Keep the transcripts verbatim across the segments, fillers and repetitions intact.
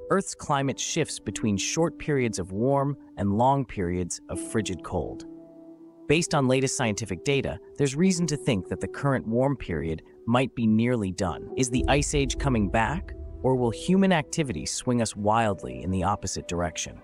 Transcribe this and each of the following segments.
Earth's climate shifts between short periods of warm and long periods of frigid cold. Based on latest scientific data, there's reason to think that the current warm period might be nearly done. Is the Ice Age coming back, or will human activity swing us wildly in the opposite direction?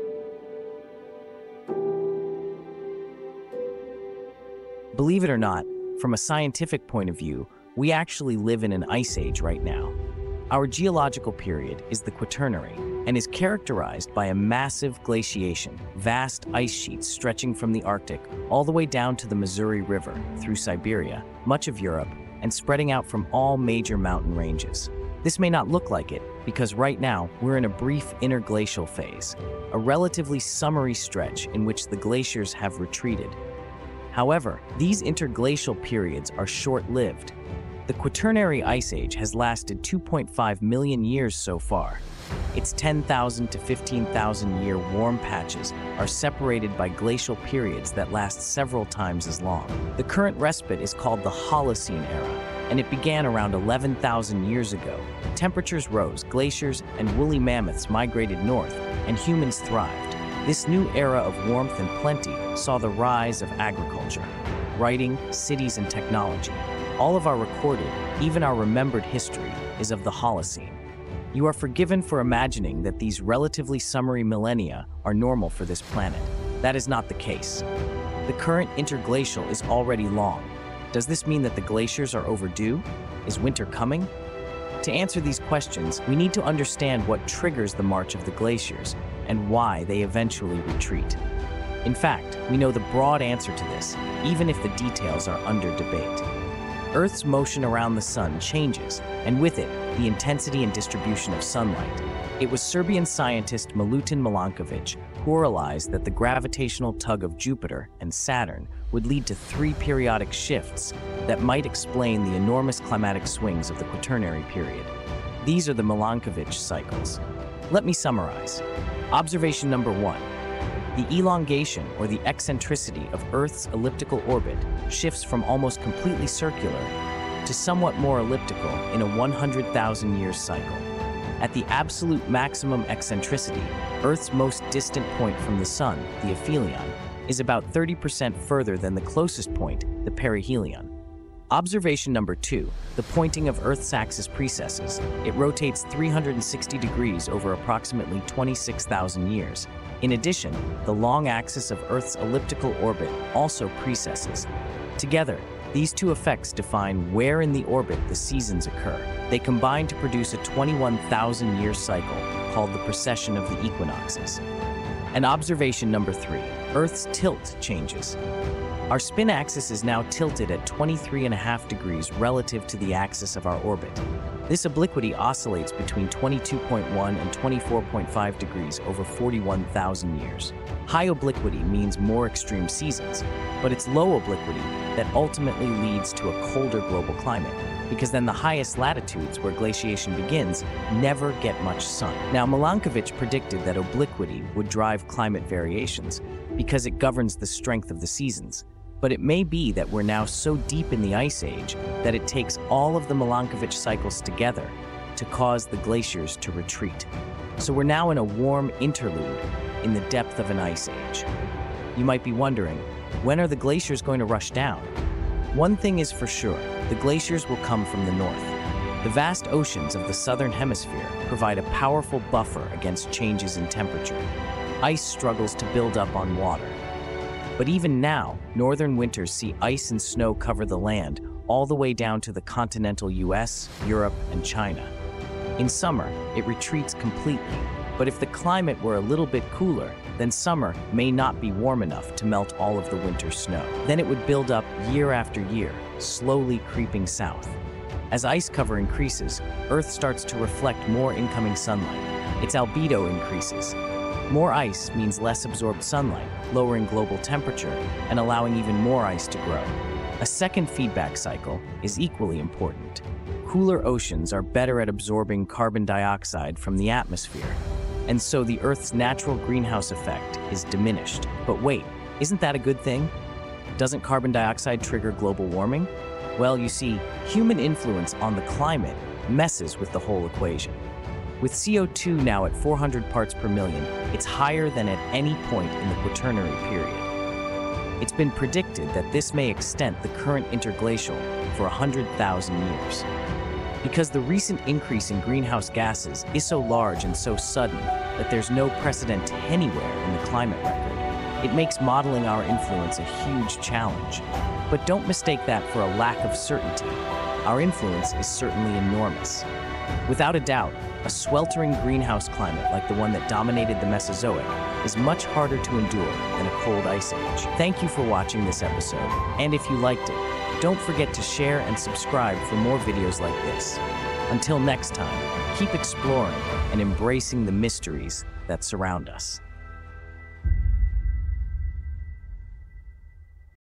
Believe it or not, from a scientific point of view, we actually live in an ice age right now. Our geological period is the Quaternary and is characterized by a massive glaciation, vast ice sheets stretching from the Arctic all the way down to the Missouri River, through Siberia, much of Europe, and spreading out from all major mountain ranges. This may not look like it, because right now we're in a brief interglacial phase, a relatively summery stretch in which the glaciers have retreated. However, these interglacial periods are short-lived. The Quaternary Ice Age has lasted two point five million years so far. Its ten thousand to fifteen thousand year warm patches are separated by glacial periods that last several times as long. The current respite is called the Holocene era, and it began around eleven thousand years ago. Temperatures rose, glaciers and woolly mammoths migrated north, and humans thrived. This new era of warmth and plenty saw the rise of agriculture, writing, cities, and technology. All of our recorded, even our remembered history, is of the Holocene. You are forgiven for imagining that these relatively summery millennia are normal for this planet. That is not the case. The current interglacial is already long. Does this mean that the glaciers are overdue? Is winter coming? To answer these questions, we need to understand what triggers the march of the glaciers and why they eventually retreat. In fact, we know the broad answer to this, even if the details are under debate. Earth's motion around the sun changes, and with it, the intensity and distribution of sunlight. It was Serbian scientist Milutin Milankovic who realized that the gravitational tug of Jupiter and Saturn would lead to three periodic shifts that might explain the enormous climatic swings of the Quaternary period. These are the Milankovic cycles. Let me summarize. Observation number one. The elongation or the eccentricity of Earth's elliptical orbit shifts from almost completely circular to somewhat more elliptical in a one hundred thousand year cycle. At the absolute maximum eccentricity, Earth's most distant point from the Sun, the aphelion, is about thirty percent further than the closest point, the perihelion. Observation number two, the pointing of Earth's axis precesses. It rotates three hundred sixty degrees over approximately twenty-six thousand years. In addition, the long axis of Earth's elliptical orbit also precesses. Together, these two effects define where in the orbit the seasons occur. They combine to produce a twenty-one thousand year cycle called the precession of the equinoxes. And observation number three, Earth's tilt changes. Our spin axis is now tilted at twenty-three and a half degrees relative to the axis of our orbit. This obliquity oscillates between twenty-two point one and twenty-four point five degrees over forty-one thousand years. High obliquity means more extreme seasons, but it's low obliquity that ultimately leads to a colder global climate, because then the highest latitudes where glaciation begins never get much sun. Now, Milankovic predicted that obliquity would drive climate variations because it governs the strength of the seasons. But it may be that we're now so deep in the Ice Age that it takes all of the Milankovic cycles together to cause the glaciers to retreat. So we're now in a warm interlude in the depth of an Ice Age. You might be wondering, when are the glaciers going to rush down? One thing is for sure, the glaciers will come from the north. The vast oceans of the southern hemisphere provide a powerful buffer against changes in temperature. Ice struggles to build up on water. But even now, northern winters see ice and snow cover the land all the way down to the continental U S, Europe, and China. In summer, it retreats completely, but if the climate were a little bit cooler, then summer may not be warm enough to melt all of the winter snow. Then it would build up year after year, slowly creeping south. As ice cover increases, Earth starts to reflect more incoming sunlight. Its albedo increases. More ice means less absorbed sunlight, lowering global temperature and allowing even more ice to grow. A second feedback cycle is equally important. Cooler oceans are better at absorbing carbon dioxide from the atmosphere, and so the Earth's natural greenhouse effect is diminished. But wait, isn't that a good thing? Doesn't carbon dioxide trigger global warming? Well, you see, human influence on the climate messes with the whole equation. With C O two now at four hundred parts per million, it's higher than at any point in the Quaternary period. It's been predicted that this may extend the current interglacial for one hundred thousand years. Because the recent increase in greenhouse gases is so large and so sudden that there's no precedent anywhere in the climate record, it makes modeling our influence a huge challenge. But don't mistake that for a lack of certainty. Our influence is certainly enormous. Without a doubt, a sweltering greenhouse climate like the one that dominated the Mesozoic is much harder to endure than a cold ice age. Thank you for watching this episode, and if you liked it, don't forget to share and subscribe for more videos like this. Until next time, keep exploring and embracing the mysteries that surround us.